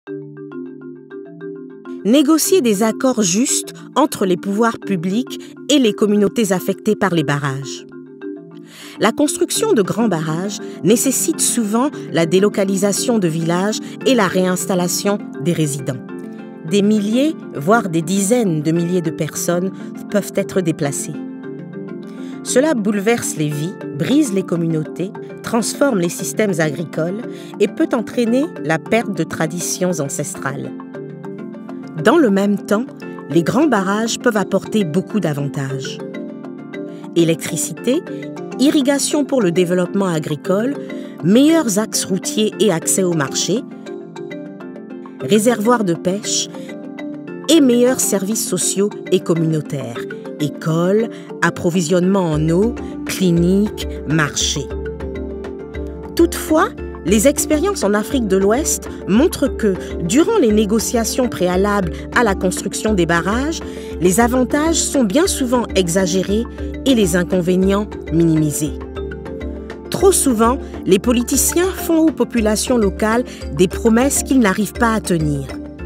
Négocier des accords justes entre les pouvoirs publics et les communautés affectées par les barrages. La construction de grands barrages nécessite souvent la délocalisation de villages et la réinstallation des résidents. Des milliers, voire des dizaines de milliers de personnes peuvent être déplacées. Cela bouleverse les vies, brise les communautés, transforme les systèmes agricoles et peut entraîner la perte de traditions ancestrales. Dans le même temps, les grands barrages peuvent apporter beaucoup d'avantages. Électricité, irrigation pour le développement agricole, meilleurs axes routiers et accès au marché, réservoirs de pêche et meilleurs services sociaux et communautaires, écoles, approvisionnement en eau, cliniques, marchés. Toutefois, les expériences en Afrique de l'Ouest montrent que, durant les négociations préalables à la construction des barrages, les avantages sont bien souvent exagérés et les inconvénients minimisés. Trop souvent, les politiciens font aux populations locales des promesses qu'ils n'arrivent pas à tenir.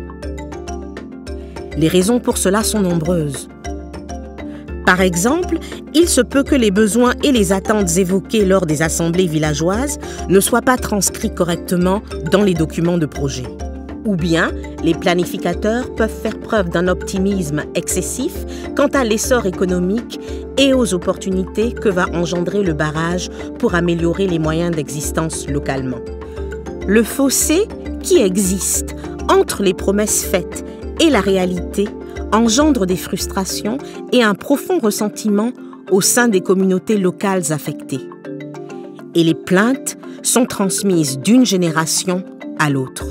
Les raisons pour cela sont nombreuses. Par exemple, il se peut que les besoins et les attentes évoqués lors des assemblées villageoises ne soient pas transcrits correctement dans les documents de projet. Ou bien, les planificateurs peuvent faire preuve d'un optimisme excessif quant à l'essor économique et aux opportunités que va engendrer le barrage pour améliorer les moyens d'existence localement. Le fossé qui existe entre les promesses faites et la réalité engendre des frustrations et un profond ressentiment au sein des communautés locales affectées. Et les plaintes sont transmises d'une génération à l'autre.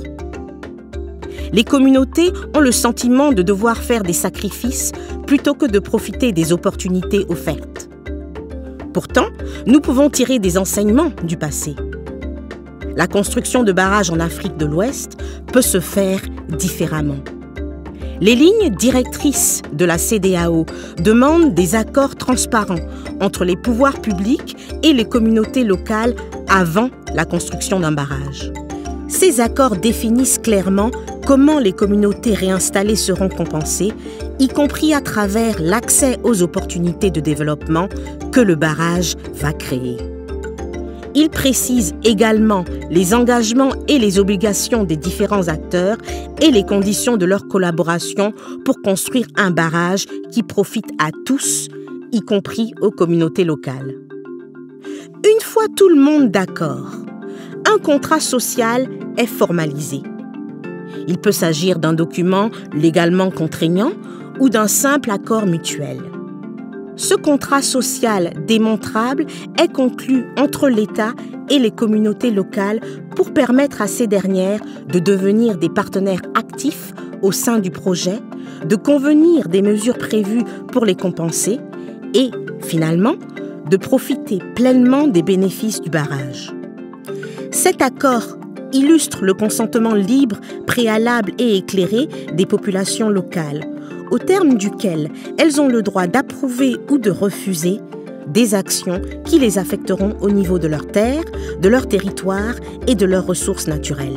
Les communautés ont le sentiment de devoir faire des sacrifices plutôt que de profiter des opportunités offertes. Pourtant, nous pouvons tirer des enseignements du passé. La construction de barrages en Afrique de l'Ouest peut se faire différemment. Les lignes directrices de la CEDEAO demandent des accords transparents entre les pouvoirs publics et les communautés locales avant la construction d'un barrage. Ces accords définissent clairement comment les communautés réinstallées seront compensées, y compris à travers l'accès aux opportunités de développement que le barrage va créer. Il précise également les engagements et les obligations des différents acteurs et les conditions de leur collaboration pour construire un barrage qui profite à tous, y compris aux communautés locales. Une fois tout le monde d'accord, un contrat social est formalisé. Il peut s'agir d'un document légalement contraignant ou d'un simple accord mutuel. Ce contrat social démontrable est conclu entre l'État et les communautés locales pour permettre à ces dernières de devenir des partenaires actifs au sein du projet, de convenir des mesures prévues pour les compenser et, finalement, de profiter pleinement des bénéfices du barrage. Cet accord illustre le consentement libre, préalable et éclairé des populations locales, au terme duquel elles ont le droit d'approuver ou de refuser des actions qui les affecteront au niveau de leurs terres, de leur territoire et de leurs ressources naturelles.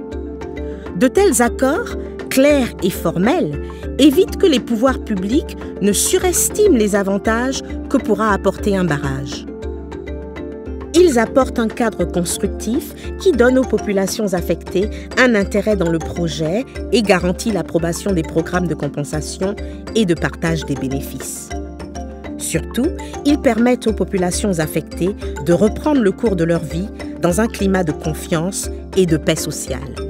De tels accords, clairs et formels, évitent que les pouvoirs publics ne surestiment les avantages que pourra apporter un barrage. Ils apportent un cadre constructif qui donne aux populations affectées un intérêt dans le projet et garantit l'approbation des programmes de compensation et de partage des bénéfices. Surtout, ils permettent aux populations affectées de reprendre le cours de leur vie dans un climat de confiance et de paix sociale.